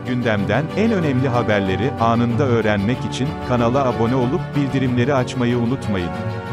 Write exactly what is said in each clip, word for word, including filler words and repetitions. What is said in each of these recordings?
Gündemden en önemli haberleri anında öğrenmek için kanala abone olup bildirimleri açmayı unutmayın.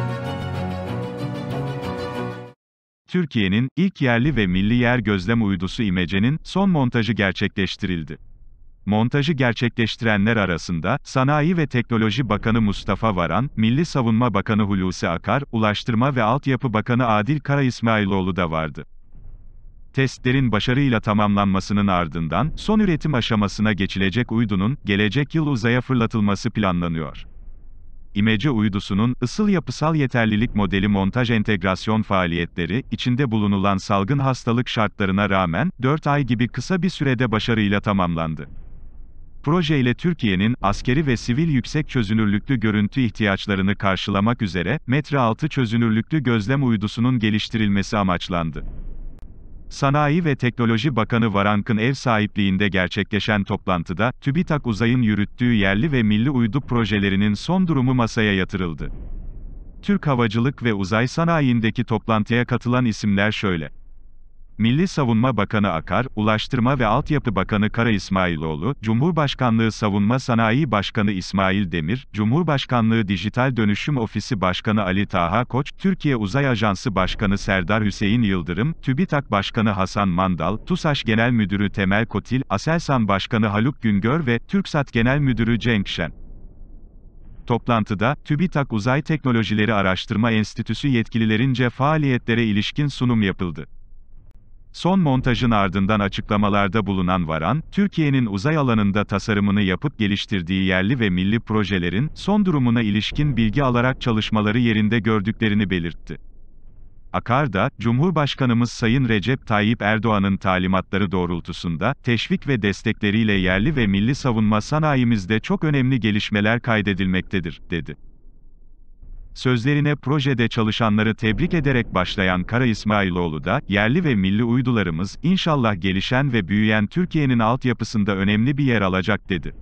Türkiye'nin ilk yerli ve milli yer gözlem uydusu İMECE'nin son montajı gerçekleştirildi. Montajı gerçekleştirenler arasında, Sanayi ve Teknoloji Bakanı Mustafa Varan, Milli Savunma Bakanı Hulusi Akar, Ulaştırma ve Altyapı Bakanı Adil Karaismailoğlu da vardı. Testlerin başarıyla tamamlanmasının ardından, son üretim aşamasına geçilecek uydunun, gelecek yıl uzaya fırlatılması planlanıyor. İMECE uydusunun, ısıl yapısal yeterlilik modeli montaj entegrasyon faaliyetleri, içinde bulunulan salgın hastalık şartlarına rağmen, dört ay gibi kısa bir sürede başarıyla tamamlandı. Projeyle Türkiye'nin, askeri ve sivil yüksek çözünürlüklü görüntü ihtiyaçlarını karşılamak üzere, metre altı çözünürlüklü gözlem uydusunun geliştirilmesi amaçlandı. Sanayi ve Teknoloji Bakanı Varank'ın ev sahipliğinde gerçekleşen toplantıda, TÜBİTAK Uzay'ın yürüttüğü yerli ve milli uydu projelerinin son durumu masaya yatırıldı. Türk Havacılık ve Uzay Sanayi'ndeki toplantıya katılan isimler şöyle: Milli Savunma Bakanı Akar, Ulaştırma ve Altyapı Bakanı Karaismailoğlu, Cumhurbaşkanlığı Savunma Sanayi Başkanı İsmail Demir, Cumhurbaşkanlığı Dijital Dönüşüm Ofisi Başkanı Ali Taha Koç, Türkiye Uzay Ajansı Başkanı Serdar Hüseyin Yıldırım, TÜBİTAK Başkanı Hasan Mandal, TUSAŞ Genel Müdürü Temel Kotil, Aselsan Başkanı Haluk Güngör ve TürkSat Genel Müdürü Cenk Şen. Toplantıda, TÜBİTAK Uzay Teknolojileri Araştırma Enstitüsü yetkililerince faaliyetlere ilişkin sunum yapıldı. Son montajın ardından açıklamalarda bulunan Varan, Türkiye'nin uzay alanında tasarımını yapıp geliştirdiği yerli ve milli projelerin, son durumuna ilişkin bilgi alarak çalışmaları yerinde gördüklerini belirtti. Akar da, Cumhurbaşkanımız Sayın Recep Tayyip Erdoğan'ın talimatları doğrultusunda, teşvik ve destekleriyle yerli ve milli savunma sanayimizde çok önemli gelişmeler kaydedilmektedir, dedi. Sözlerine projede çalışanları tebrik ederek başlayan Karaismailoğlu da, yerli ve milli uydularımız, inşallah gelişen ve büyüyen Türkiye'nin altyapısında önemli bir yer alacak dedi.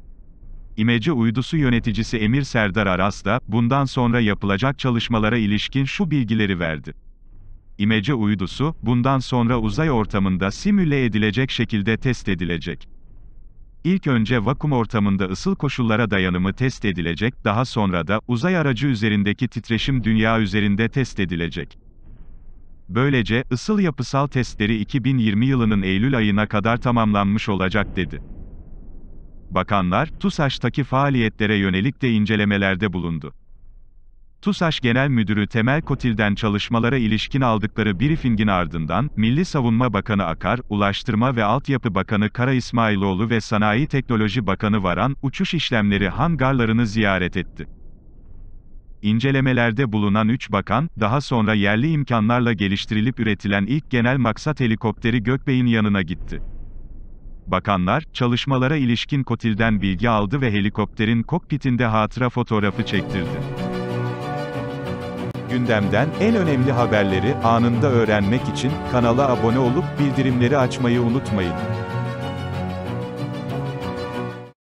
İMECE uydusu yöneticisi Emir Serdar Aras da, bundan sonra yapılacak çalışmalara ilişkin şu bilgileri verdi. İMECE uydusu, bundan sonra uzay ortamında simüle edilecek şekilde test edilecek. İlk önce vakum ortamında ısıl koşullara dayanımı test edilecek, daha sonra da, uzay aracı üzerindeki titreşim dünya üzerinde test edilecek. Böylece, ısıl yapısal testleri iki bin yirmi yılının Eylül ayına kadar tamamlanmış olacak dedi. Bakanlar, TUSAŞ'taki faaliyetlere yönelik de incelemelerde bulundu. TUSAŞ Genel Müdürü Temel Kotil'den çalışmalara ilişkin aldıkları briefingin ardından, Milli Savunma Bakanı Akar, Ulaştırma ve Altyapı Bakanı Karaismailoğlu ve Sanayi Teknoloji Bakanı Varan, uçuş işlemleri hangarlarını ziyaret etti. İncelemelerde bulunan üç bakan, daha sonra yerli imkanlarla geliştirilip üretilen ilk genel maksat helikopteri Gökbey'in yanına gitti. Bakanlar, çalışmalara ilişkin Kotil'den bilgi aldı ve helikopterin kokpitinde hatıra fotoğrafı çektirdi. Gündemden en önemli haberleri anında öğrenmek için kanala abone olup bildirimleri açmayı unutmayın.